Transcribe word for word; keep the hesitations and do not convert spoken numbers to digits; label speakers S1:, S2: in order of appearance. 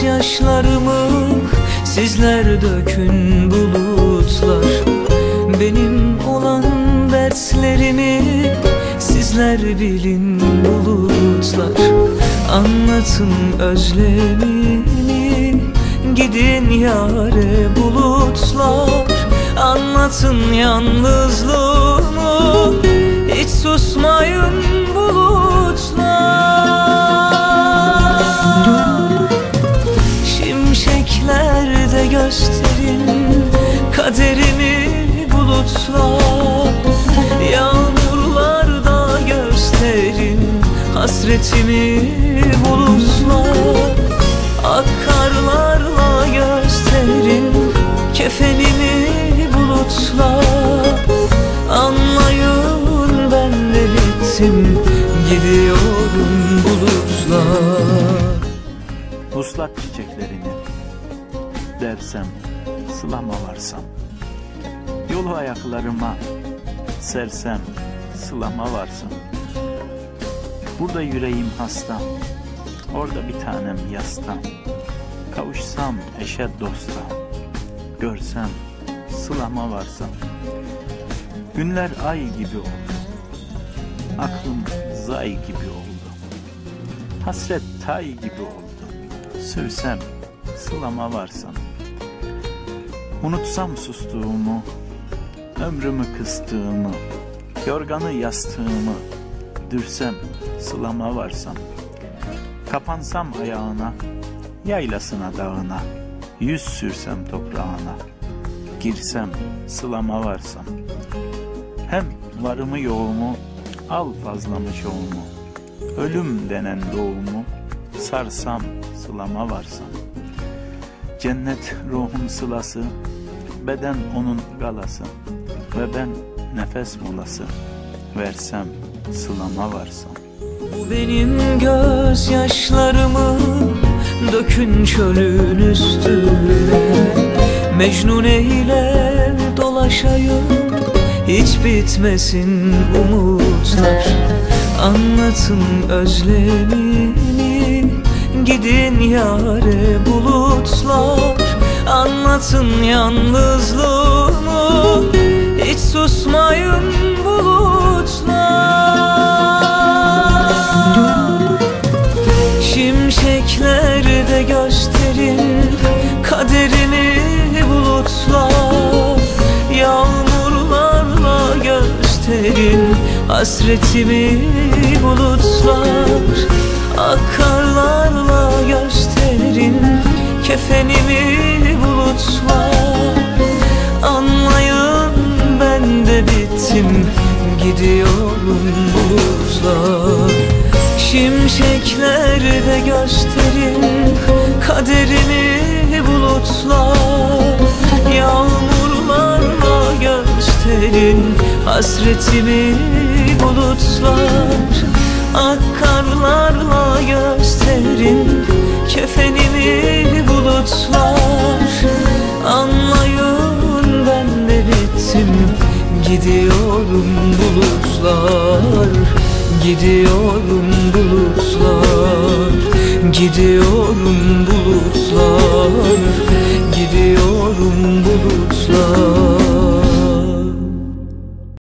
S1: gözyaşlarımı sizler dökün bulutlar. Benim olan dertlerimi sizler bilin bulutlar. Anlatın özlemimi gidin yâre bulutlar. Anlatın yalnızlığımı hiç susmayın bulutlar. Şimşeklerde gösterin kaderimi bulutlar. Yağmurlarda gösterin hasretimi bulutlar. Akarlarla gösterin kefenimi bulutlar. Anlayın ben de bittim, gidiyorum bulutlar.
S2: Uslat çiçeklerini dersem, sılama varsam. Yolu ayaklarıma sersem, sılama varsam. Burada yüreğim hasta, orada bir tanem yasta. Kavuşsam eşe dosta, görsem sılama varsam. Günler ay gibi oldu, aklım zay gibi oldu. Hasret tay gibi oldu, sürsem sılama varsam. Unutsam sustuğumu, ömrümü kıstığımı, yorganı yastığımı, dürsem sılama varsam. Kapansam ayağına, yaylasına dağına, yüz sürsem toprağına, girsem sılama varsam. Hem varımı yoğumu, al fazlamı çoğumu, ölüm denen doğumu, sarsam sılama varsam. Cennet ruhun sılası, beden onun galası ve ben nefes molası, versem sılama varsam.
S1: Bu benim gözyaşlarımı dökün çölün üstüne. Mecnun eyle dolaşayım, hiç bitmesin umutlar. Anlatın özlemimi gidin yâre bulutlar. Anlatın yalnızlığımı hiç susmayın bulutlar. Şimşeklerde gösterin kaderimi bulutlar. Yağmurlarla gösterin hasretimi bulutlar. Akarlarla gösterin kefenimi bulutlar. Anlayın ben de bittim, gidiyorum bulutlar. Şimşeklerde gösterin kaderimi bulutlar. Yağmurlarla gösterin hasretimi bulutlar. Akarlarla gösterin kefenimi bulutlar. Anlayın ben de bittim, gidiyorum bulutlar. Gidiyorum